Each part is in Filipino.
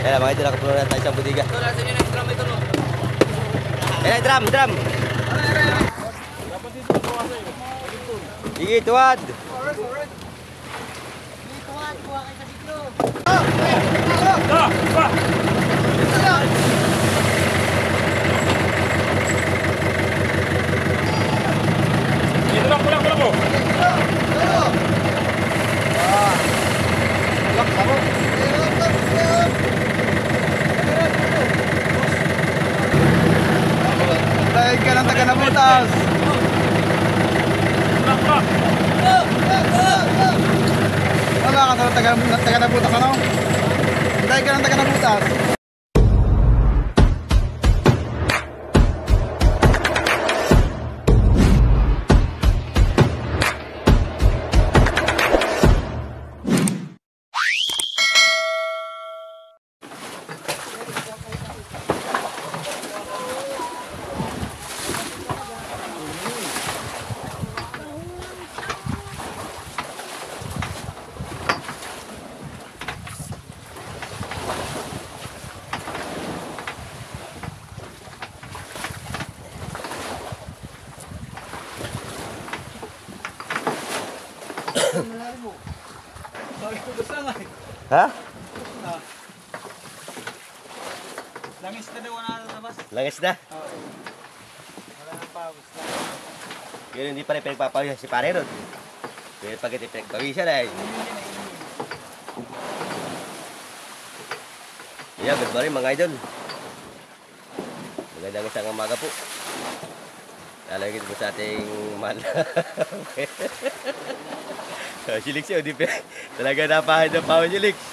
Ayan mga idol, nakapuno na tayo sa budiga. Ito, nasa inyo ng drum ito, no? Ayan, drum. Sige, tuwad. Kulang mo. Dahil ka ng taga nabutas. Wala ka ng taga nabutas, ano? Dahil ka ng taga nabutas. Ha? Langis na daw na labas. Langis na? Oo. Wala nang pawis na. Yun, hindi pa rin pinagpapawisan si pare ron. Pero pag ito pinagpawisan ay. Yeah, good morning mga idol. Magandang isang umaga po. Lalagay po sa ating mahal. Si Lix yun, talaga napahid ng pawin si Lix.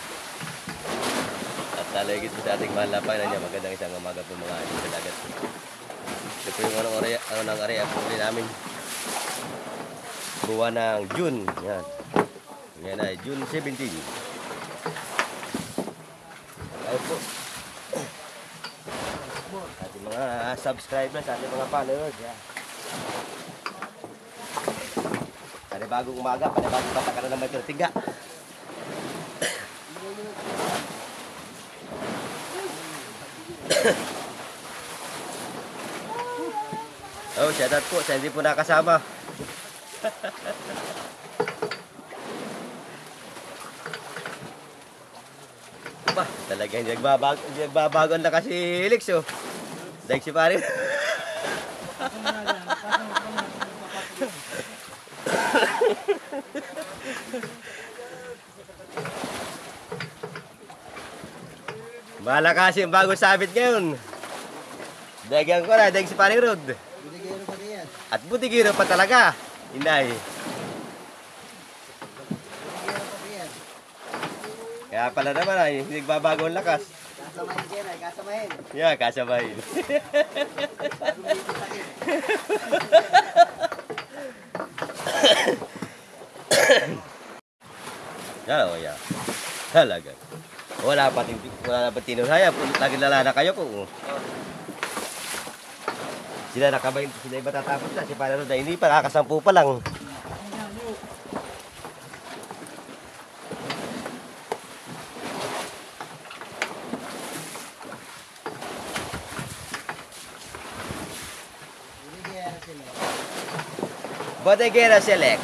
At lalagay po sa ating mahal na pangin niya. Magandang isang umaga po mga idol sa dagat. Ito po yung anong area po ulit namin. Buwan ng June. Yan. Yan ay June 17. Ayun po. Ating mga subscribers, ating mga followers. Yan. Bagong umaga, bagong bata ka na naman ito tiga. Oh, shout out po sa hindi po nakasama. Ba, talagang nagbabago na kasi Helix, oh. Dahil si pare. Malakas yung bagong sabit ngayon. Dagang ko na, dagang si Paring Rod. Budigero pa yan. At butigiro pa talaga. Inay. Budigero pa yan. Kaya pala naman ay, hindi nagbabago ang lakas. Kasamahin yan ay, kasamahin. Yeah, kasabahin. Yan o, yan. Talaga. Wala pa tinulaya. Lagi lalana kayo po. Sila nakabayin. Sila iba tatapos na. Si Panaro na hindi pa. Nakakasampu pa lang. Bodeguera Select.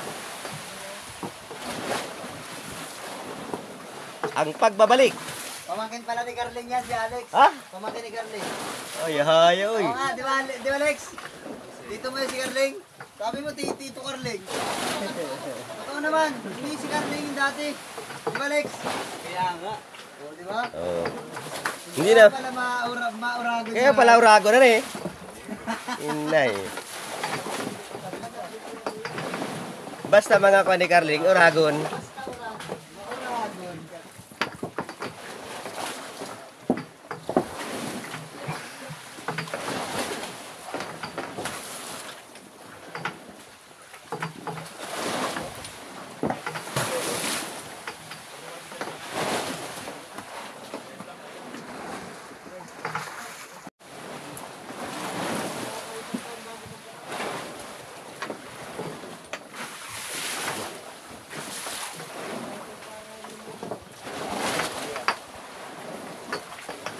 Ang pagbabalik. Pamangkin pala ni Carling yan, si Alex. Ha? Pamangkin ni Carling. Ay, hay, oy. Oo nga, di ba Alex? Dito mo yung si Carling. Sabi mo, Tito Carling. Totoo naman, hindi si Carling yung dati. Di ba Alex? Kaya nga. O, di ba? Oh. Hindi na. Kaya pala maurago. Kaya pala urago na eh. Inay. Basta mga kuha ni Carling, uragon.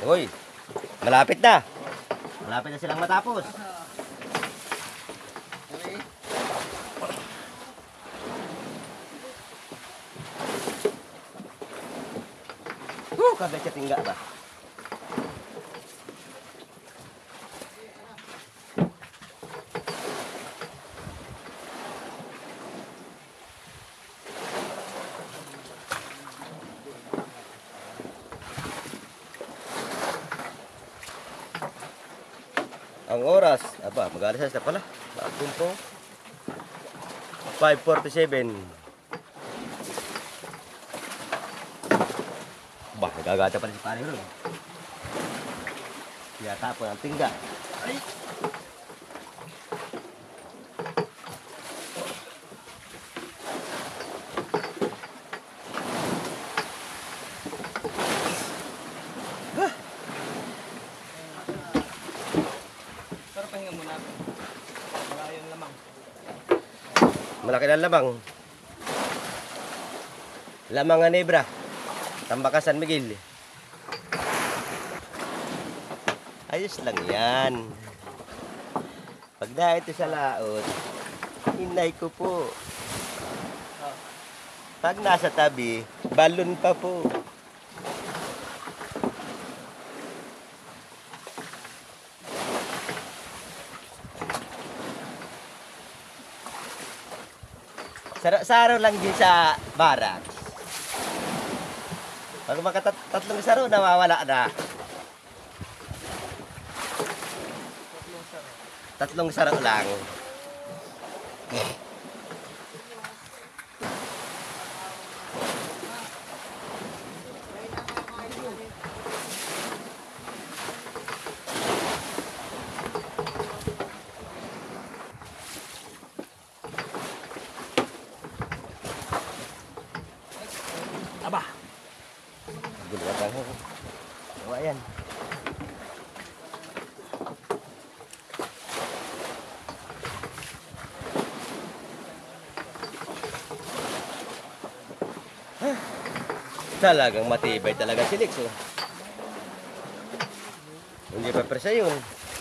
Uy, malapit na. Malapit na silang matapos. Okay. Kagad siya tingga ba? Ang oras, mag-alas na pala. Bakit po? 5:47. Nagagata pala si pare ron. Kaya tapon ang tingga. Ay! Pero pahinga muna. Wala yung lamang. Malaki na lamang. Lamang nga nebra. Tambakas San Miguel. Ayos lang yan. Pag na ito sa laot, inay ko po. Pag nasa tabi, balon pa po. Saro lang din sa barracks. Pag makatatlong saro, nawawala na. Tatlong saro lang. Aba. Gulwat lang. O, ayan. Talagang matibay talaga si Lex, oh. Hindi pa presa yun.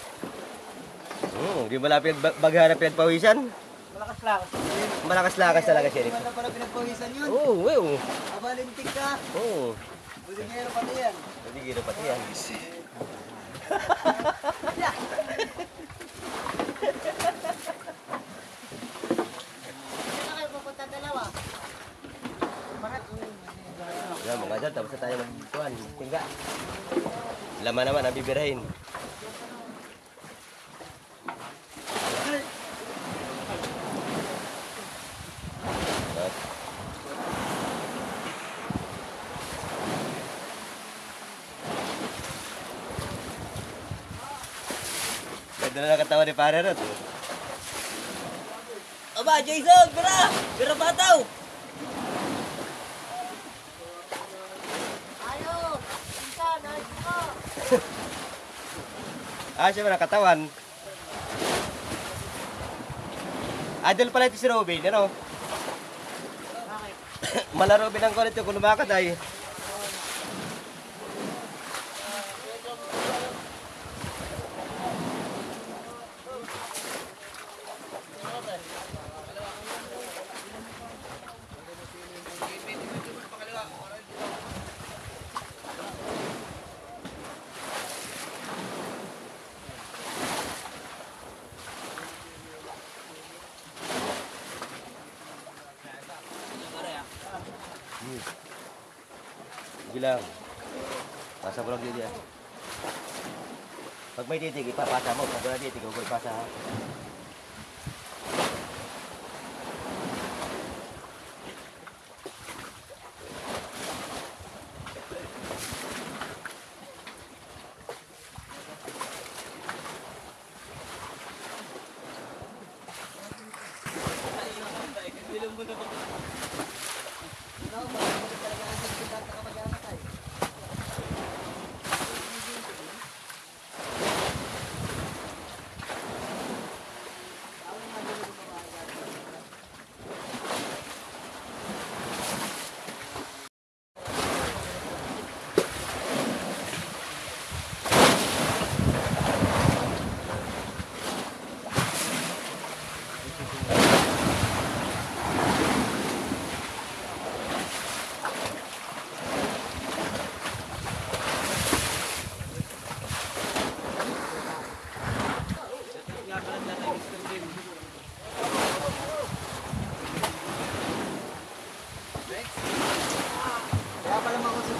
Hindi malapit baghan na pinagpawisan. Malakas-lakas. Malakas-lakas talaga si Lex. Wala pala pinagpawisan yun. Oo, oo. Abalintik ka. Oo. Buligero pati yan. Hindi gino pati yan. Saan kayo pupunta dalawa? Yan, mga dyan, tapos na tayo magkuhan. Tingga. Laman naman ang bibirahin. Ganda na nakatawa ni Pare Rod. Aba, Jason! Bira! Bira pataw! Siya ba nakatawan? Idol pala ito si Robin, ano? Malaro binang ko nito kung lumakad ay. Sige lang. Pasa mo lang din yan. Pag may titig, ipapasa mo. Pag wala titig, huwag ipasa ha.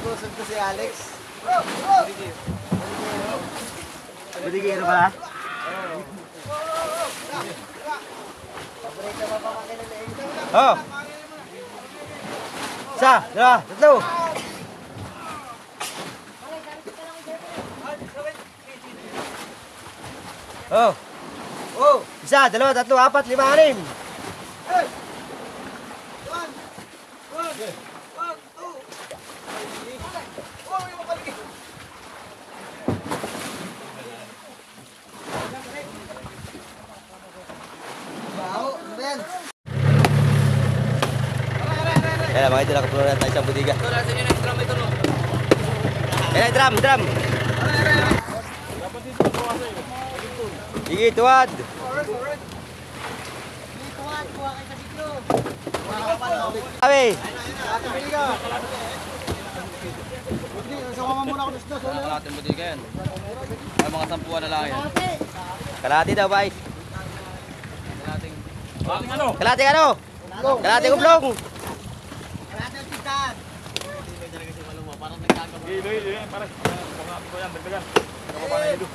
Susod ko si Alex. Budigero pala? Paborito mo pa makilalain. Oh! Isa, dalawa, tatlo! Oh! Oh! Isa, dalawa, tatlo, apat, lima, anim! Hey! One! One! One! Two! Oh, yung makaligay. Wow, ano ba yan? Kaya mga ito, nakapuno na tayo sa budiga. Kaya drum, drum! Sige, tuwad! Awe! Kalahating butika yan. Ay, mga 10 na lang yan. Kalahati daw, guys. Kalahating... Ating ano? Kalahati ano? Kalahati ublong! Hilo, hilo yan. Pare. Pagkakapin ko yan. Dagdagan. Kapapa na hilo.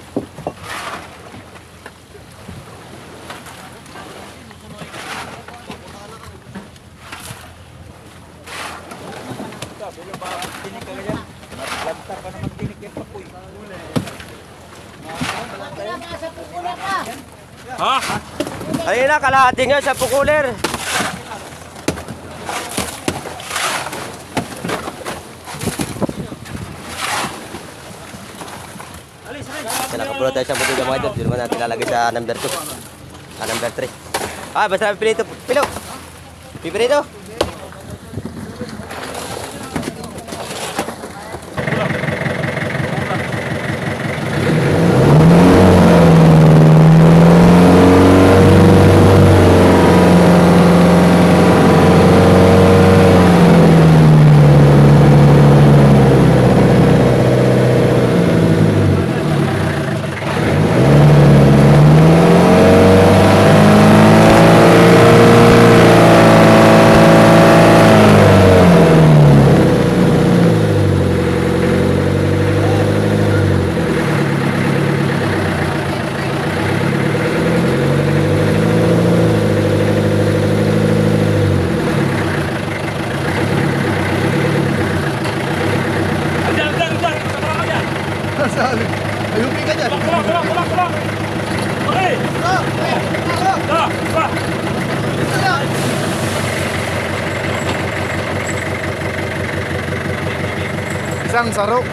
Ha? Kanina, kalahati nga sa pukuler. Kaya nakapuno tayo sa budiga mga ito. Di naman natin lalagay sa number 2. Number 3. Basta pipirito. Pilo! Pipirito! Ayupi ka dyan. Kulak. Okay. Isang sarok.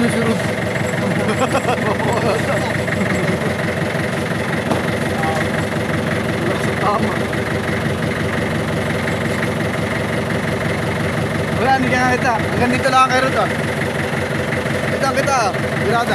sumusunod. Tama. Wala, hindi ka nakita. Hanggang dito lang kayo rito. Kita, birada.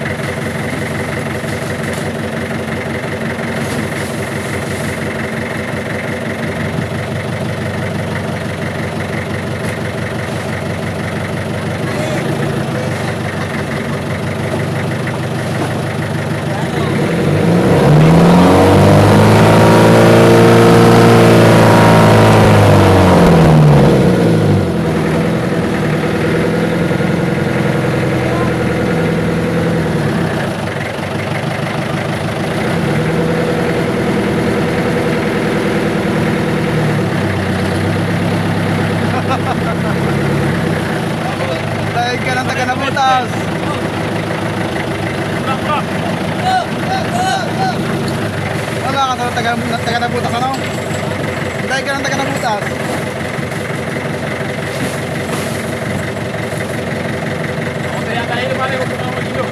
Dahil ka ng taga nabutas. Wala ka sa taga nabutas, ano? Dahil ka ng taga nabutas. Kaya tayo naman ay huwag mo mag-ilo.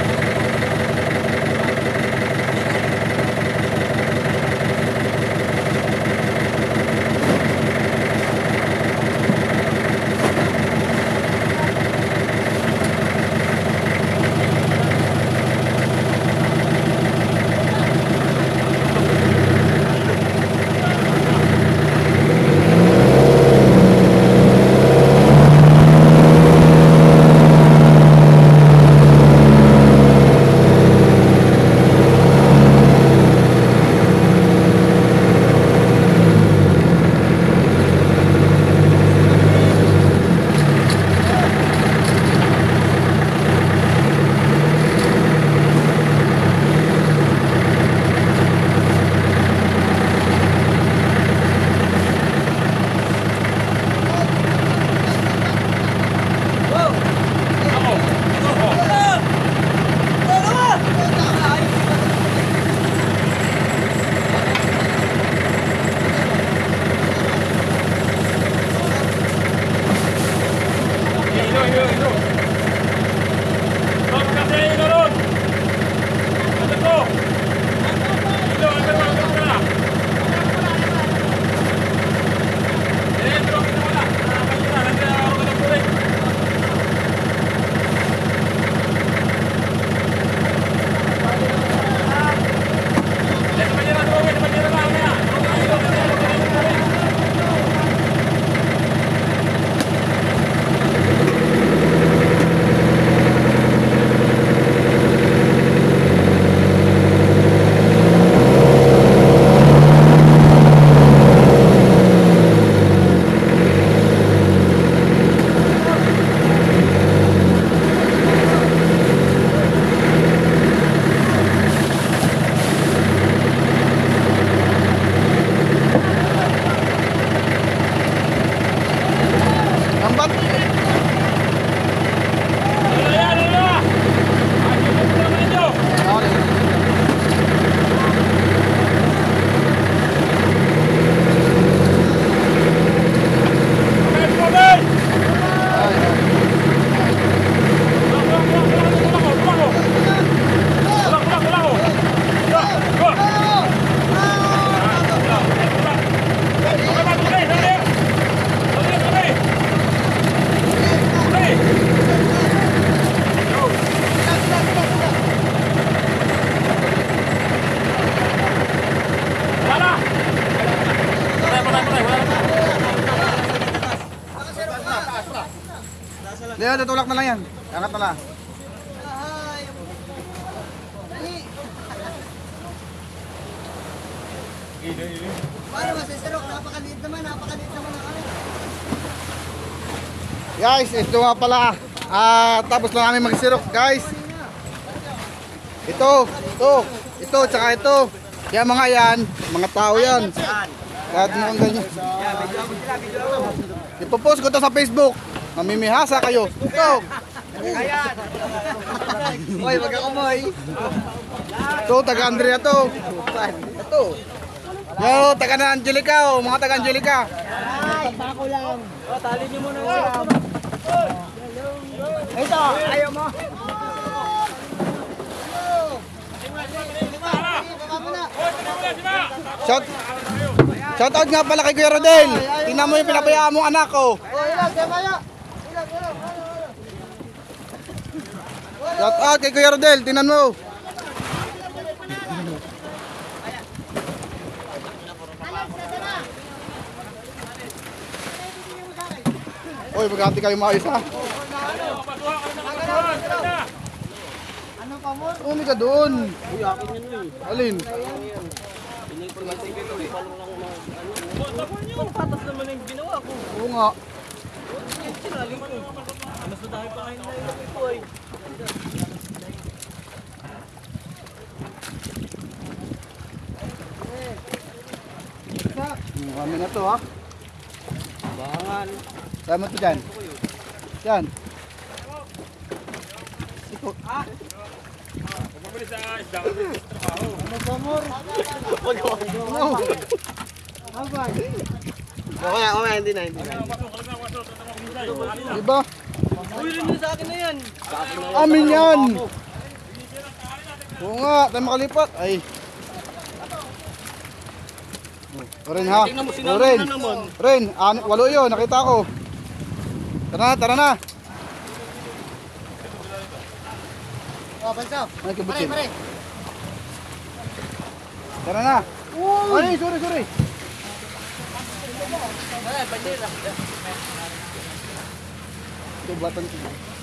Leo, tutulak na lang yan. Angat na lang. Paano masisirok? Napakaliit naman ang ano. Guys, ito nga pala. Tapos lang namin magsirok, guys. Ito, tsaka ito. Kaya mga yan, mga tao yan. Kaya mukhang ganyan. Ipopost ko to sa Facebook. Mamimihasa kayo. Ito. Hoy, wag ako moy. Ito, taga Andrea to. Ito. Yo, taga na Angelica, mga taga Angelica. Pako lang. Tali niyo muna. Ito, ayaw mo. Shout out nga pala kay Kuya Rodel. Tingnan mo yung pinabayaan mong anak ko. Shout out kay Kuya Rodel, tingnan mo. Oy, maghati kayo maayos ha. Ano pa mo? Umi ka doon. Uy, akin yan eh. Alin? Patas naman yung ginawa ko. Oo nga. Sinaling ko. Mas madami pa kayo na ilapit ko eh. Kami na to ha. Bangan. Saan mo to dyan? Yan. Pumabili sa isda ko sa trabaho. Ano pa mo? Oh. Abay. Okay, hindi na. Diba? Uy, rin yun sa akin na yan. Amin yan. Oo nga, tayo makalipat. Ay. Ren ha. Tingnan mo, sinama Ren. na naman. Ren, walo yun, nakita ko. Tara na, tara na. Oh, bansaw. Ay, kibutin. Pare. Tara na. Ay, sorry. Ito, batan ko.